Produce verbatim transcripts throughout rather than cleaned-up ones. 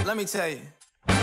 let me tell you.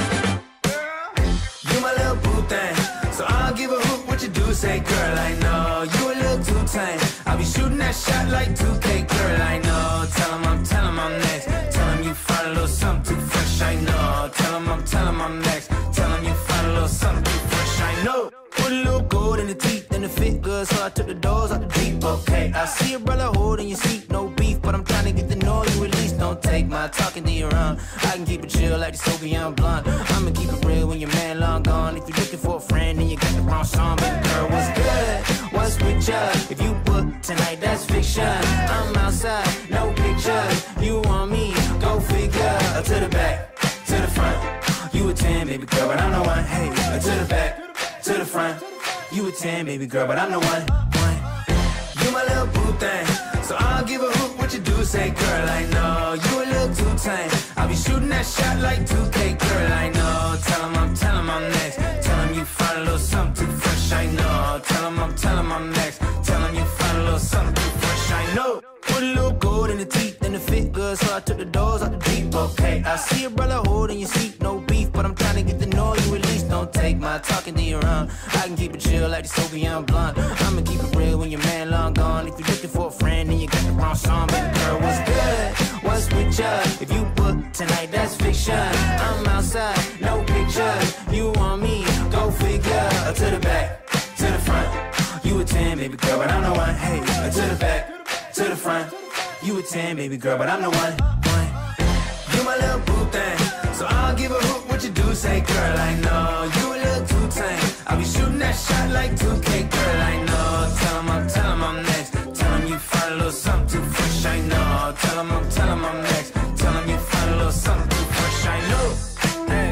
You my little boo thing, so I don't give a hoot what you do. Say, girl, I know you a little too tame. I'll be shooting that shot like two K, girl, I know. Tell him I'm, tell him I'm next. Tell him you find a little something too fresh, I know. Tell him I'm, tell him I'm next. Tell him you find a little something too fresh, I know. Put a little gold in the teeth and it fit good, so I took the doors out the deep, okay. I see a brother holding your seat, no beef, but I'm trying to get to know you at least. Don't take my talking to your own. I can keep it chill like the Soviet blunt. I'ma keep it real when your man long gone. If you're looking for a friend, then you got the wrong song. Baby girl, what's good? What's with ya? If you book tonight, that's fiction. I'm outside, no pictures. You want me? Go figure. Uh, to the back, to the front. You a ten, baby girl, but I'm the one. Hey, uh, to the back, to the front. You a ten, baby girl, but I'm the one. one. You my little boo thing, so I don't give a hoot what you do. Say, girl, I know you a little too tame. I'll be shooting that shot like two K, girl, I know. Tell him I'm, tell him I'm next. Tell him you find a little something too fresh, I know. Tell him I'm, tell him I'm next. Tell him you find a little something too fresh, I know. Put a little gold in the teeth and it fit good, so I took the doors out the deep, okay. I see a brother holding your seat, no beef, but I'm trying to get to know you at least. Don't take my talking to your own. I can keep it chill like the Soviet blunt. I'ma keep it real when your man long gone. If you're looking for a friend, then you got the wrong song. Baby girl, what's good? What's with ya? If you book tonight, that's fiction. I'm outside, no pictures. You want me? Go figure. Uh, to the back, to the front. You a ten, baby girl, but I'm the one. Hey, uh, to the back, to the front. You a ten, baby girl, but I'm the one. one. You my little boo thing, so I don't give a hoot what you do. Say, girl, I know you a little too tame. I'll be shooting that shot like two K, girl, I know. Tell him I'm, tell him I'm next. Tell him you find a little something too fresh, I know. Tell him I'm, tell him I'm next. Tell him you find a little something too fresh, I know. Hey,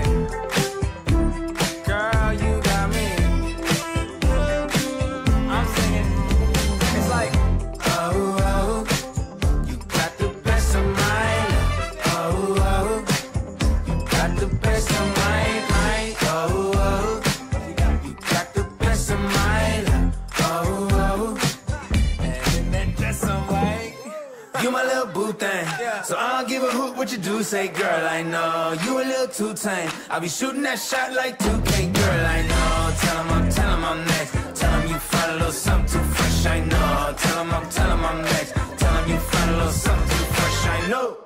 girl, you got me. I'm singing. It's like, oh, oh, you got the best of mine. Oh, oh, you got the best of mine. mine. Oh, oh, you got the best of mine. Oh, oh, and then just some way. You my little boo thing, so I don't give a hoot what you do. Say, girl, I know you a little too tame. I'll be shooting that shot like two K, girl, I know. Tell him I'm, tell him I'm next. Tell him you find a little something too fresh, I know. Tell him I'm, tell him I'm next. Tell him you find a little something too fresh, I know.